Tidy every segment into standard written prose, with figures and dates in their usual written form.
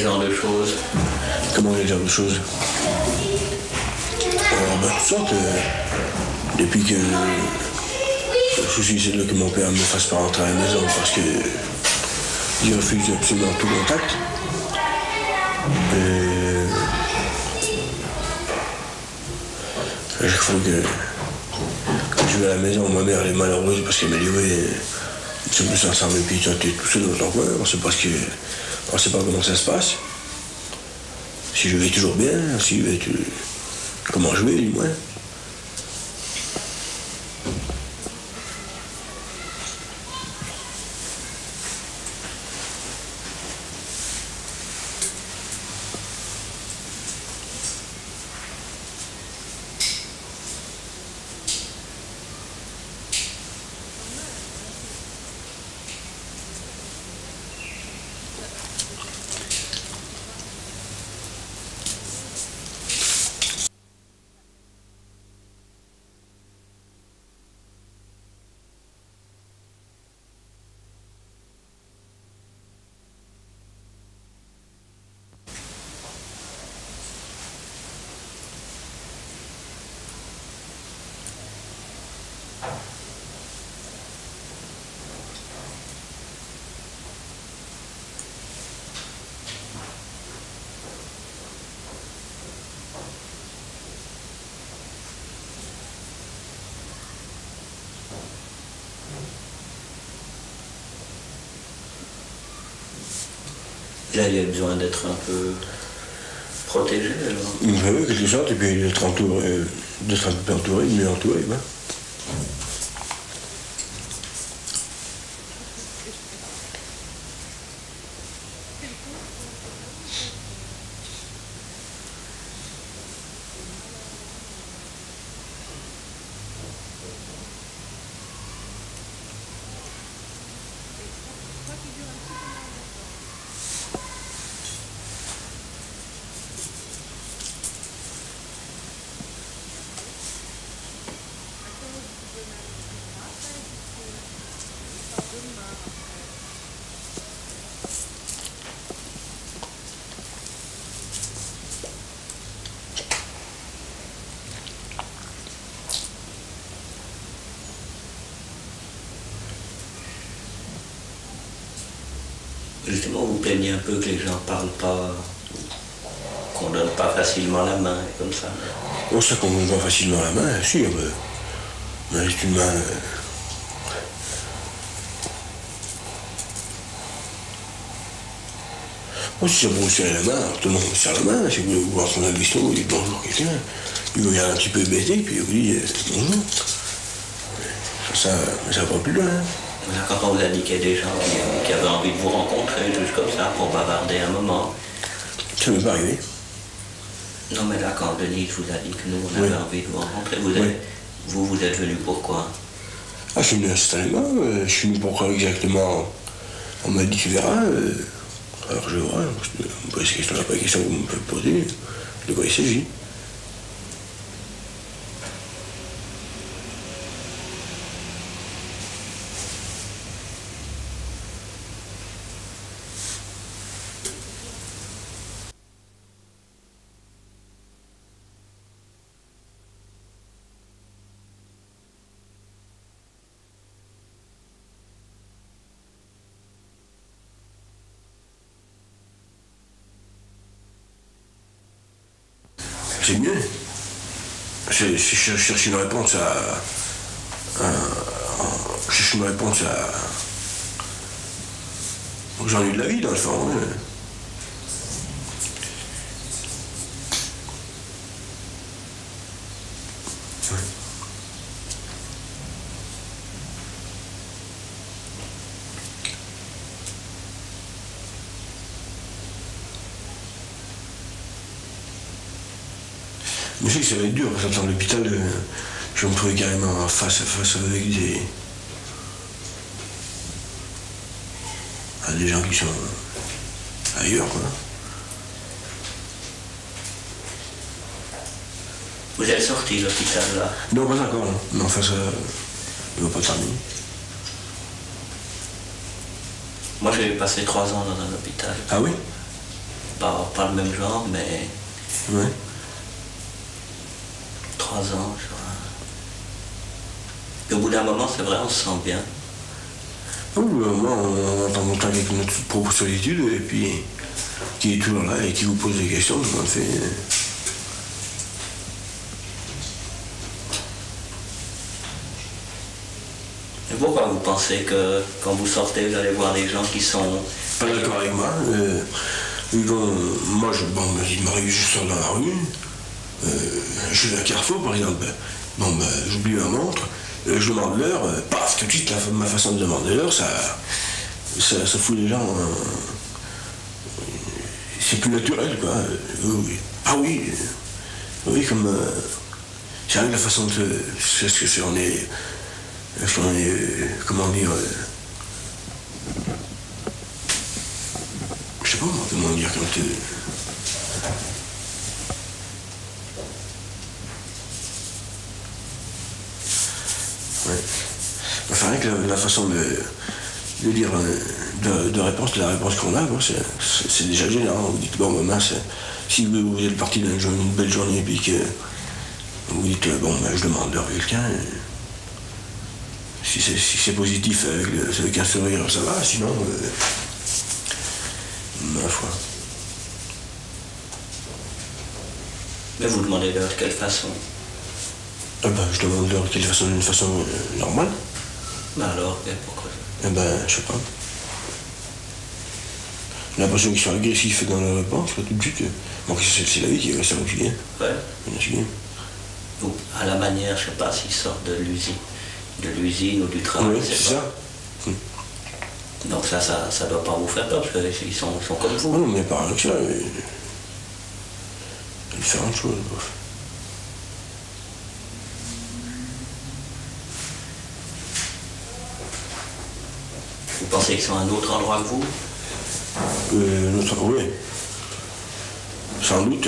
genre de choses? Comment quel genre de choses? Toutes sortes. Depuis que le souci, c'est que mon père me fasse pas rentrer à la maison parce que il refuse absolument tout contact. Et à chaque fois que je vais à la maison, ma mère elle est malheureuse parce qu'elle m'a dit oui, nous sommes tous ensemble et puis toi tu es tout seul dans ton coin, on sait pas comment ça se passe. Si je vais toujours bien, si je vais comment je vais du moins. Là, il y a besoin d'être un peu protégé, alors. Oui, quelque sorte, et puis d'être un peu entouré, mieux entouré. Ben. Justement, vous plaignez un peu que les gens parlent pas, qu'on donne pas facilement la main, et comme ça. On sait qu'on donne pas facilement la main, sûr, mais c'est une main. Moi, si ça vous serrer la main, tout le monde me serre la main. Si vous voulez voir son bistrot, il dit bonjour quelqu'un. Il vous regarde un petit peu bêté, puis il vous dit bonjour. Ça va pas plus loin. Là, quand on vous a dit qu'il y a des gens qui avaient envie de vous rencontrer, juste comme ça, pour bavarder un moment. Ça ne m'est pas arrivé. Non, mais là, quand Denise vous a dit que nous, on avait envie de vous rencontrer, vous êtes venu pourquoi? Ah, je suis venu instantanément. Je suis venu pourquoi exactement? On m'a dit, tu verras. Alors je vois, on pose ces questions, pas les questions que vous me pouvez poser, de quoi il s'agit. C'est mieux. Je cherche une réponse aux ennuis de la vie, dans le fond. Hein. Mais je sais que ça va être dur, parce que dans l'hôpital, je vais me trouver carrément face à face avec des gens qui sont ailleurs, quoi. Vous êtes sorti de l'hôpital, là? Non, pas encore, non. Mais enfin, ça ne va pas terminer. Moi, j'ai passé 3 ans dans un hôpital. Ah oui? pas le même genre, mais Ouais. 3 ans, je crois. Et au bout d'un moment, c'est vrai, on se sent bien. Moi, on entend monter avec notre propre solitude, et puis qui est toujours là et qui vous pose des questions, tout à fait. Et pourquoi vous pensez que quand vous sortez, vous allez voir des gens qui sont... Pas d'accord avec moi. Moi, il m'arrive juste dans la rue. Je vais à Carrefour, par exemple. J'oublie ma montre. Je demande l'heure. Paf, tout de suite, ma façon de demander l'heure, ça fout les gens. C'est plus naturel, quoi. Oui. Ah oui. Oui, comme. C'est avec la façon de. C'est ce que c'est. On est. Comment dire. Je sais pas comment dire quand. Ouais. Enfin, avec la façon de dire de réponse, la réponse qu'on a, c'est déjà gênant. Vous dites, bon, mince, si vous êtes parti d'une belle journée et puis que vous dites, je demande l'heure à quelqu'un, si c'est positif avec un sourire, ça va, sinon, ma foi. Mais vous demandez l'heure de quelle façon? Je demande l'heure d'une façon normale. Alors, pourquoi? Je sais pas. J'ai l'impression qu'ils sont agressifs dans leur réponse, tout de suite. C'est la vie qui reste en Julien. Ouais. Ou à la manière, je sais pas, s'ils sortent de l'usine ou du travail. Oui, c'est ça. Donc ça doit pas vous faire peur, parce qu'ils sont comme vous. Non, mais pas avec ça. Différentes choses. Vous pensez qu'ils sont à un autre endroit que vous? Oui. Sans doute.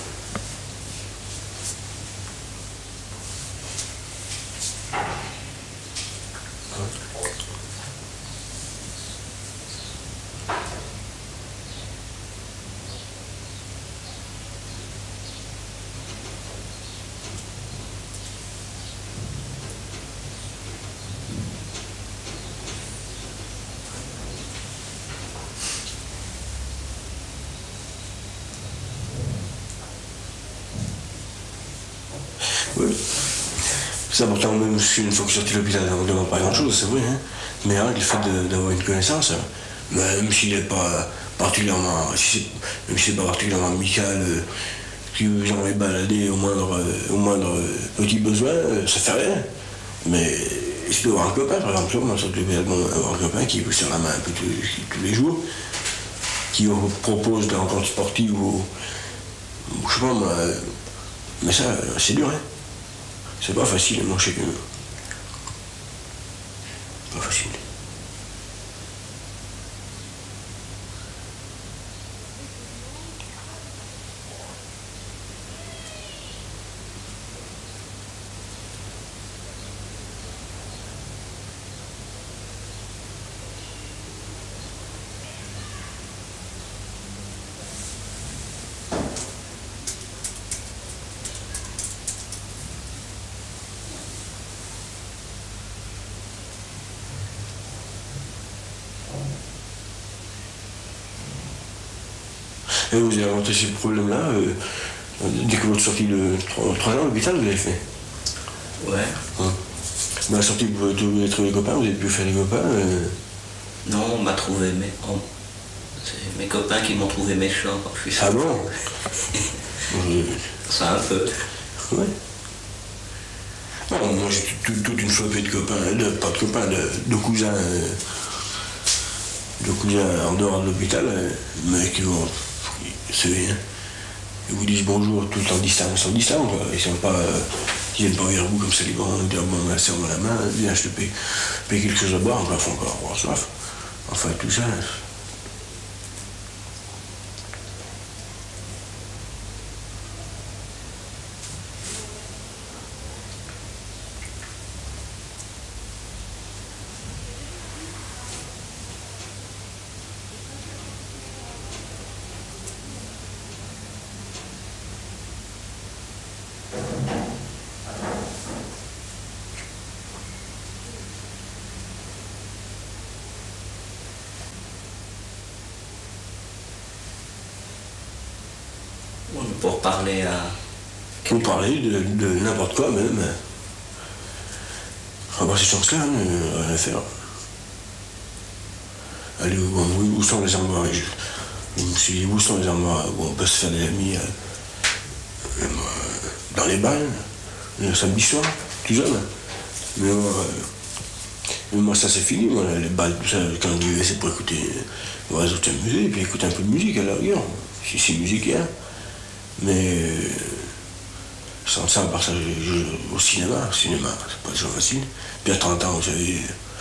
Oui. C'est important, même si une fois que je suis sorti de l'hôpital, on ne demande pas grand-chose, c'est vrai. Hein. Mais le fait d'avoir une connaissance, même s'il n'est pas particulièrement, même si c'est pas particulièrement amical, si vous envoyez balader au moindre petit besoin, ça fait rien. Mais je peux avoir un copain, par exemple, moi, sur l'hôpital, avoir un copain qui vous serre la main un peu tous les jours, qui vous propose des rencontres sportives ou je sais pas moi. Mais ça, c'est dur, hein. C'est pas facile, moi, je sais que. Pas facile. Et vous avez inventé ces problèmes-là, dès que vous êtes sorti de 3 ans à l'hôpital, vous l'avez fait? Ouais. Hein. À la sortie, vous avez trouvé des copains, vous avez pu faire des copains Non, on m'a trouvé, c'est mes copains qui m'ont trouvé méchant quand je suis sorti. Ah bon? Ça un peu. Ouais. Non, moi j'ai toute une flopée de copains, pas de copains, de cousins. De cousins en dehors de l'hôpital, mais qui vont. Ils vous disent bonjour tout en distance, quoi. Ils sont pas. Ils viennent pas vers vous comme ça, ils vont dire bon, serre-moi la main, viens, je te paye quelque chose à boire, on va encore avoir soif. Enfin, tout ça. Pour parler à... Pour parler de n'importe quoi même. Avoir ces chances-là, rien à faire. Aller où sont les endroits, je me suis dit où sont les endroits où on peut se faire des amis, dans les balles, le samedi soir, tout jeune. Mais moi ça c'est fini, moi, les balles, tout ça, quand on dit c'est pour écouter, voir les autres s'amuser, et puis écouter un peu de musique à la rigueur, si c'est musique, hein. Mais sans ça, à part ça, je joue au cinéma, c'est pas toujours facile. Puis à 30 ans, vous savez,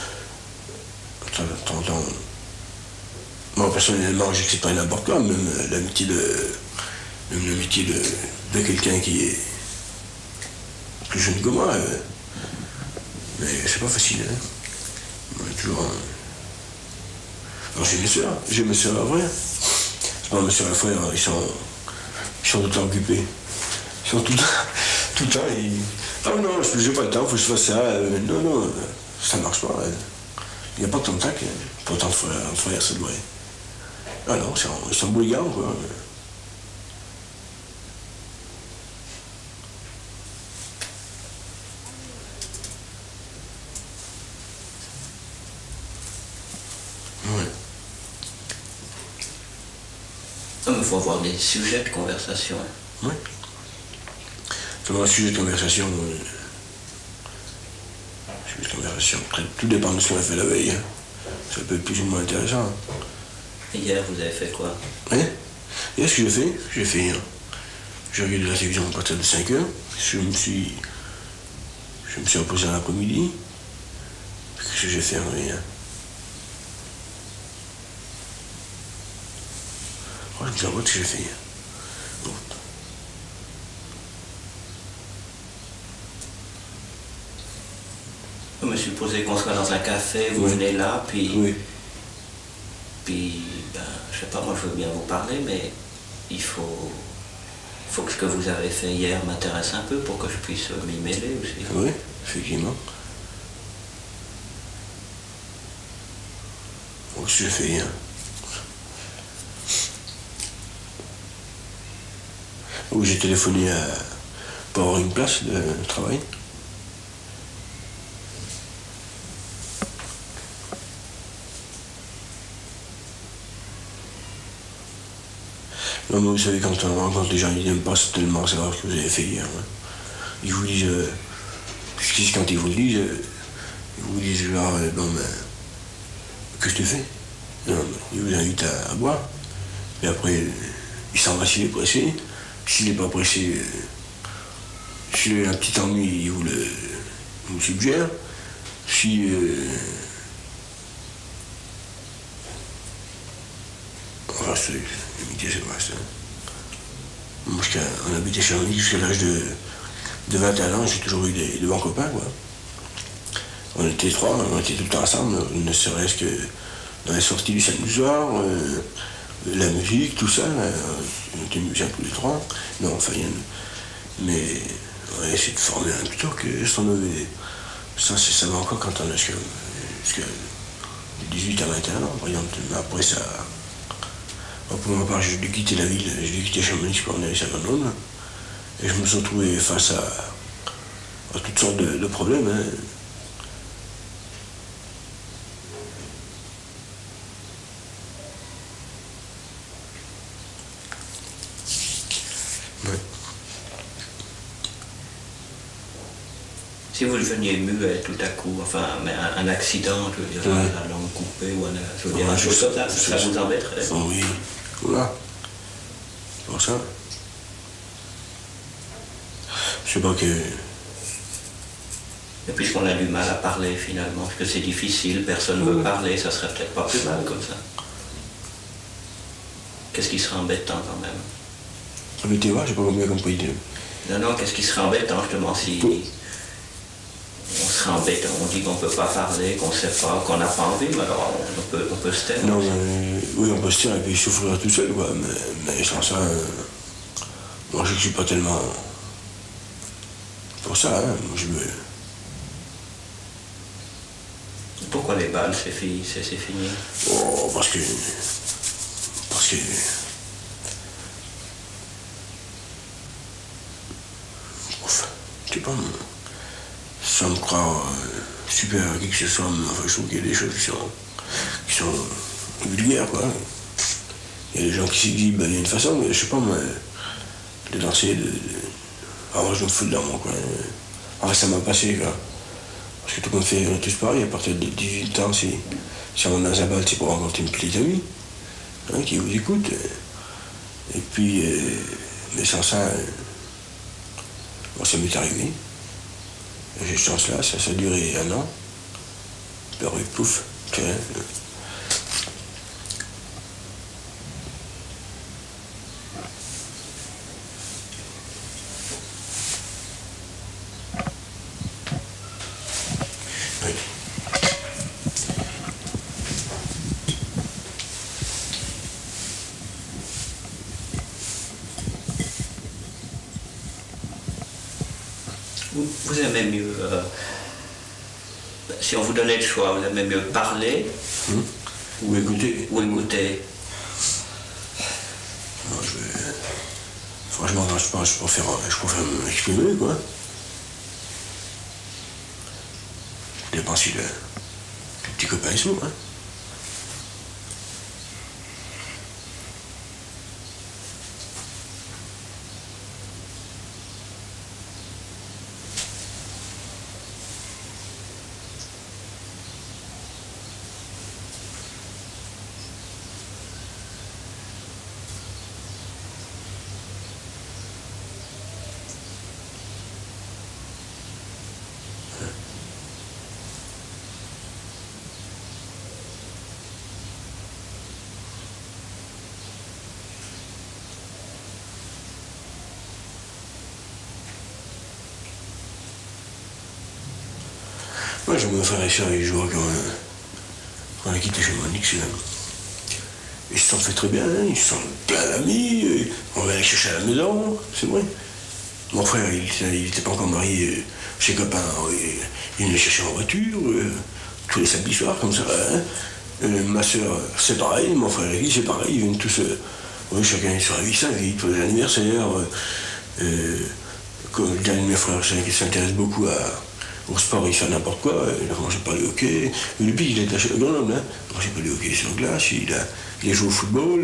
à 30 ans, moi personnellement, je sais pas n'importe quoi, même l'amitié de quelqu'un qui est plus jeune que moi, mais c'est pas facile, hein. Moi, toujours. Alors j'ai mes soeurs vraies. C'est pas mes soeurs et frères, ils sont tout le temps occupés. Ils sont tout le temps. Ah non, j'ai pas le temps, faut que je fasse ça. Non, ça marche pas. Il n'y a pas de contact. Pourtant, entre frères, ça doit être. Ah non, ils sont bouillards, quoi. Il faut avoir des sujets de conversation. Oui. Sur un sujet de conversation, tout dépend de ce qu'on a fait la veille. Hein. Ça peut être plus ou moins intéressant. Et hier, vous avez fait quoi? Hein? Hier, ce que j'ai fait, j'ai regardé la télévision à partir de 5 heures. Je me suis reposé dans l'après-midi. Qu'est-ce que j'ai fait? Rien. Je me suis dit, ce que j'ai fait. Bon. Je me suis posé qu'on soit dans un café, vous venez là, puis... Oui. Puis, je sais pas, moi je veux bien vous parler, mais il faut que ce que vous avez fait hier m'intéresse un peu pour que je puisse m'y mêler aussi. Oui, effectivement. Bon, ce que j'ai fait hier. Où j'ai téléphoné pour avoir une place de travail. Non, mais vous savez, quand on rencontre les gens, ils n'aiment pas tellement savoir ce que vous avez fait hier. Hein. Ils vous disent, quand ils vous le disent, genre, bon, ben, qu'est-ce que tu fais? Non, ils vous invitent à boire. Et après, ils s'en va s'il est pressé. S'il n'est pas pressé, s'il a un petit ennui, il vous le suggère. Si enfin, l'amitié, c'est vrai, ça. Moi, on habitait chez Chamonix jusqu'à l'âge de 21 ans, j'ai toujours eu de bons copains, quoi. On était trois, on était tout le temps ensemble, ne serait-ce que dans les sorties du samedi soir, la musique, tout ça, on était musiciens tous les trois. Non, enfin, mais on a essayé de former un plutôt que s'en lever. Ça va encore quand on a jusqu'à 18 à 21 ans, par exemple. Mais après, ça. Pour ma part, j'ai dû quitter la ville, j'ai dû quitter Chamonix pour aller à Saint-Mandone. Et je me suis retrouvé face à toutes sortes de problèmes. Hein. Ouais. Si vous deveniez muet tout à coup, enfin, mais un accident, je veux dire, la langue coupée ou un chose comme ça vous embêterait? Oui, voilà. C'est pour ça. Je sais pas que... Et puisqu'on a du mal à parler finalement, parce que c'est difficile, personne ne veut parler, ça serait peut-être pas plus mal comme ça. Qu'est-ce qui serait embêtant quand même? Embêtez-moi, j'ai pas bien compris. Non, qu'est-ce qui serait embêtant justement si... On serait embêtant, on dit qu'on ne peut pas parler, qu'on ne sait pas, qu'on n'a pas envie, mais alors on peut se taire. Non, mais, oui, on peut se taire et puis souffrir tout seul, quoi. Mais sans ça, moi je ne suis pas tellement pour ça, hein. Moi, je me... Pourquoi les balles, c'est fini? Oh, parce que sais pas, sans me croire super à qui que ce soit, enfin, je trouve qu'il y a des choses qui sont vulgaires, quoi. Il y a des gens qui s'exhibent d'une façon, mais je sais pas, moi, de danser, alors je me fous de dans mon coin. Alors ça m'a passé, quoi. Parce que tout le monde fait, on est tous pareil, à partir de 18 ans, si on a un bal, c'est pour rencontrer une petite amie, hein, qui vous écoute. Et puis, mais sans ça, bon, ça m'est arrivé. J'ai cette chance-là, ça a duré 1 an. Puis après, pouf, tiens. Oui. Vous aimez mieux, si on vous donnait le choix, vous aimez mieux parler Ou écouter. ou écouter? Non, franchement, je préfère m'exprimer, quoi. Ça dépend si le petit copain est sourd, hein. Moi, j'ai mon frère et soeur, ils jouent quand on a quitté chez Monique, ils se sont fait très bien, hein, ils se sont plein d'amis, on va aller chercher à la maison, c'est vrai. Mon frère, il n'était pas encore marié, ses copains, il venait chercher en voiture, tous les samedis soirs, comme ça. Hein. Ma soeur, c'est pareil, mon frère et lui, c'est pareil, ils viennent tous, oui, chacun sur la vie, sa vie, tous les anniversaires. Comme le dernier de mes frères, qui s'intéresse beaucoup au sport, il fait n'importe quoi, il a commencé par le hockey. Mais depuis qu'il est à Grenoble, hein, il a commencé par le hockey sur glace, il a joué au football.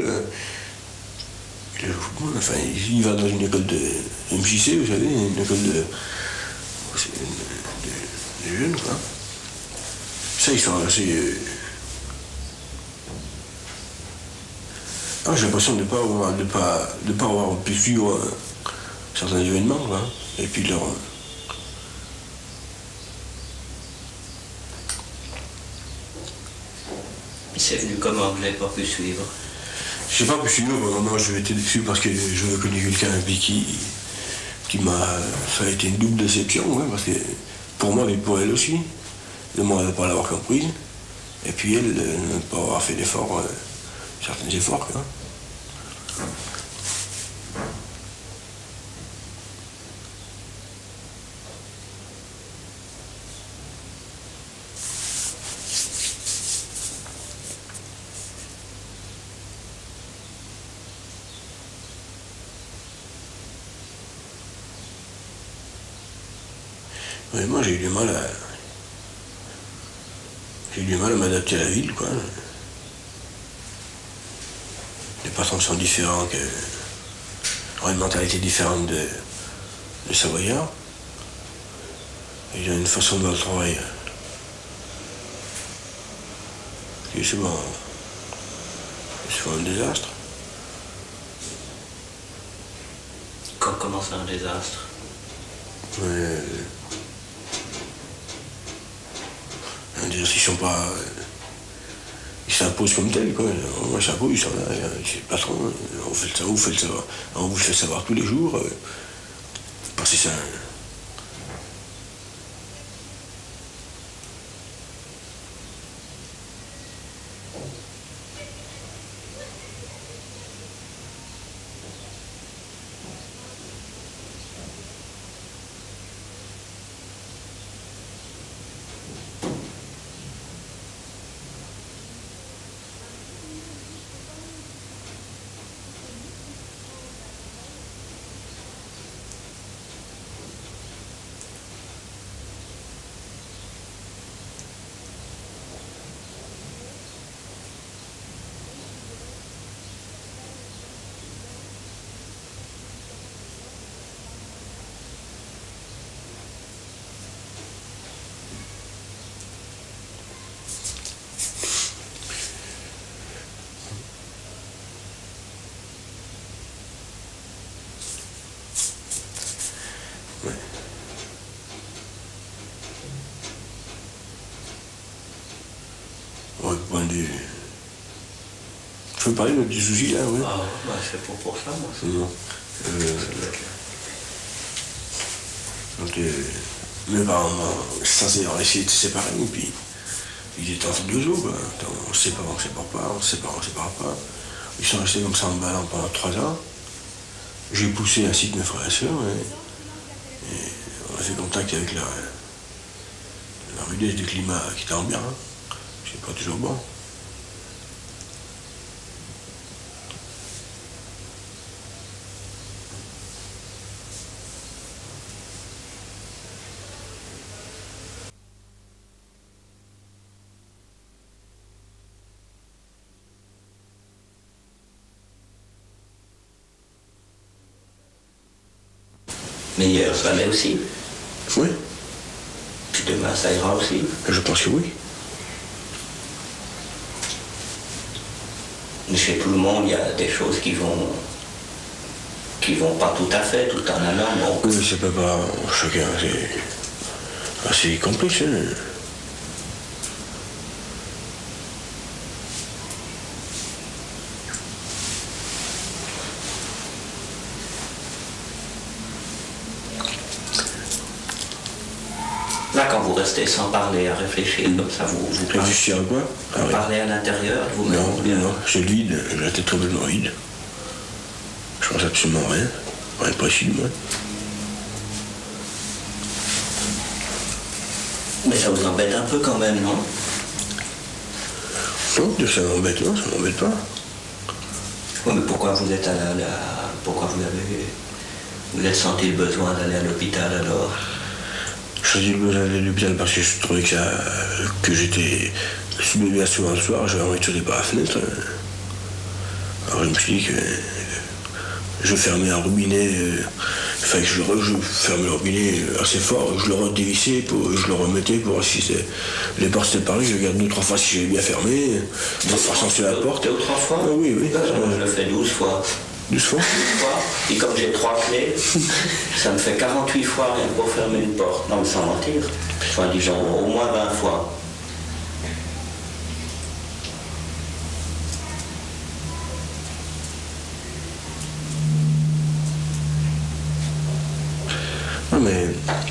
Enfin, il va dans une école de MJC, vous savez, une école de jeunes, quoi. Ça, ils sont assez... j'ai l'impression de ne pas avoir pu suivre certains événements, quoi. Et puis leur... C'est venu comment vous n'avez pas pu suivre? Je n'ai pas pu suivre, vraiment, j'ai été déçu parce que je connais quelqu'un qui m'a... Ça a été une double déception, ouais, parce que pour moi et pour elle aussi. De moi de ne pas l'avoir comprise. Et puis elle, de ne pas avoir fait d'efforts, certains efforts, quoi. Mais moi, j'ai eu du mal à m'adapter à la ville, quoi. Les patrons sont différents, ont une mentalité différente des Savoyards. Ils ont une façon de voir le travail qui est souvent un désastre. Comment c'est un désastre? Un désastre, ils sont pas... Ils s'imposent comme tels, quoi. Moi, s'impose, ils sont là, c'est le patron, on fait ça, vous faites ça, on vous fait savoir tous les jours. Parce que c'est un... parler de des soucis là, oui. Ah, bah, c'est pour ça, moi. Non. Donc, mes parents sont censés essayer de se séparer, et puis ils étaient entre deux eaux, quoi. On se sépare, on se sépare pas, on se sépare, on se sépare pas. Ils sont restés comme ça en ballant pendant 3 ans. J'ai poussé ainsi que mes frères et sœurs, et on a fait contact avec la rudesse du climat qui était en bien. C'est pas toujours bon. Mais hier, ça allait aussi. Oui, Puis demain, ça ira aussi. je pense que oui. Mais chez tout le monde, il y a des choses qui vont pas tout à fait, tout en allant. Bon. Oui, c'est pas chacun, c'est assez complexe. Hein. Là, quand vous restez sans parler, à réfléchir, comme ça, vous parlez, Réfléchir à quoi? Ah, vous oui. parlez à l'intérieur, vous-même. Non, j'ai le vide, j'ai la tête complètement vide. Je pense absolument rien, rien précis de moi. Mais ça vous embête un peu quand même, non? Non, dire ça m'embête, non, ça m'embête pas. Oui, mais pourquoi vous êtes pourquoi vous êtes senti le besoin d'aller à l'hôpital alors? Je dis le besoin d'aller à l'hôpital parce que je trouvais que j'étais soulevé bien souvent le soir, j'avais envie de sauter par la fenêtre. Alors je me suis dit que je fermais un robinet, il fallait que je fermais le robinet assez fort, je le redévissais, je le remettais pour voir si les portes étaient parlées, je regarde 2 ou 3 fois si j'avais bien fermé, 2 fois sans la porte. 2 ou 3 fois? Ah, oui, oui. Je le fais 12 fois. 12 fois? 12 fois. Et comme j'ai 3 clés, ça me fait 48 fois rien pour fermer une porte. Non, mais sans mentir. Enfin, disons, au moins 20 fois. Non, mais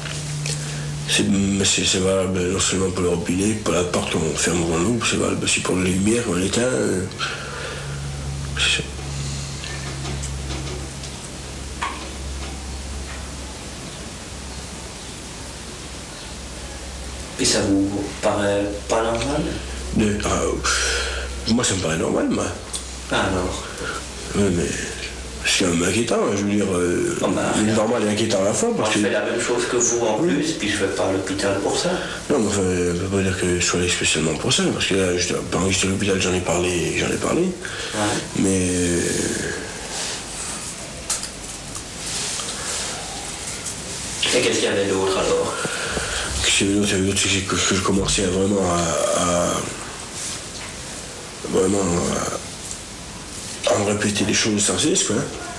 c'est valable non seulement pour le robinet, pour la porte qu'on ferme ou qu'on ouvre, c'est valable aussi pour les lumières qu'on éteint. C'est ça. Puis ça vous paraît pas normal? Moi, ça me paraît normal, moi. Ah, alors? Oui, mais c'est quand même inquiétant, hein, je veux dire. Normal et inquiétant à la fois. Moi, Parce je que... fais la même chose que vous en plus, puis je vais pas à l'hôpital pour ça. Non, mais enfin, je ne peux pas dire que je sois allé spécialement pour ça, parce que là, pendant que j'étais à l'hôpital, j'en ai parlé. Ouais. Mais. Et qu'est-ce qu'il y avait d'autre alors? Qu'est-ce qu'il y avait d'autre, c'est que je commençais à vraiment à me répéter des choses sans cesse, quoi.